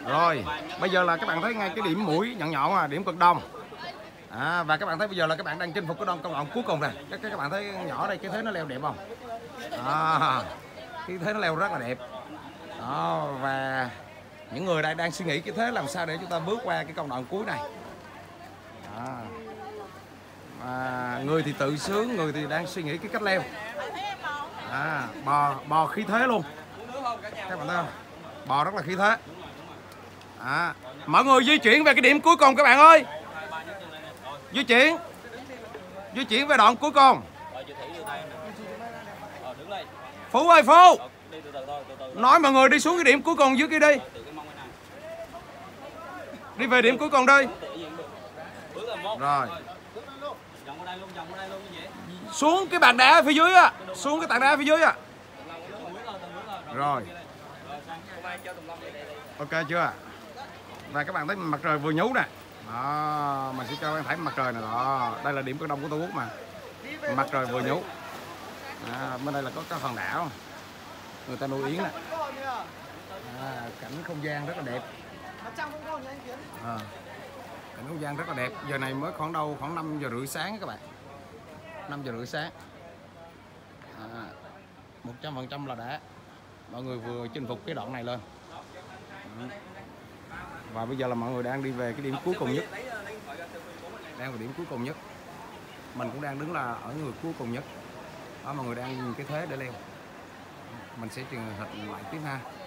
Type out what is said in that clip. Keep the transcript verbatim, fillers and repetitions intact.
Rồi, bây giờ là các bạn thấy ngay cái điểm mũi nhọn nhọn à, điểm cực đông. À, và các bạn thấy bây giờ là các bạn đang chinh phục cái đoạn công đoạn cuối cùng này. Các, các bạn thấy nhỏ đây cái thế nó leo đẹp không? À, cái thế nó leo rất là đẹp. Đó, và những người đây đang suy nghĩ cái thế làm sao để chúng ta bước qua cái công đoạn cuối này. À, à, người thì tự sướng, người thì đang suy nghĩ cái cách leo. À, bò bò khí thế luôn. Các bạn thấy không? Bò rất là khí thế. À, mọi người di chuyển về cái điểm cuối cùng các bạn ơi. Di chuyển. Di chuyển về đoạn cuối cùng. Phú ơi Phú, nói mọi người đi xuống cái điểm cuối cùng dưới kia đi. Đi về điểm cuối cùng đi. Rồi. Xuống cái bàn đá phía dưới á, xuống cái tảng đá phía dưới á. Rồi. Ok chưa? Và các bạn thấy mặt trời vừa nhú nè. Đó, mình sẽ cho các bạn thấy mặt trời này đó. Đây là điểm cực đông của Tổ quốc mà. Mặt trời vừa nhú. À, bên đây là có cái hòn đảo. Người ta nuôi yến nè. À, cảnh không gian rất là đẹp. À, cảnh không gian rất là đẹp. Giờ này mới khoảng đâu khoảng năm giờ rưỡi sáng các bạn. năm giờ rưỡi sáng. À, một trăm phần trăm là đã. Mọi người vừa chinh phục cái đoạn này lên. Và bây giờ là mọi người đang đi về cái điểm cuối cùng nhất. Đang vào điểm cuối cùng nhất. Mình cũng đang đứng là ở người cuối cùng nhất. Đó, mọi người đang nhìn cái thế để leo. Mình sẽ truyền hình lại tiếp ha.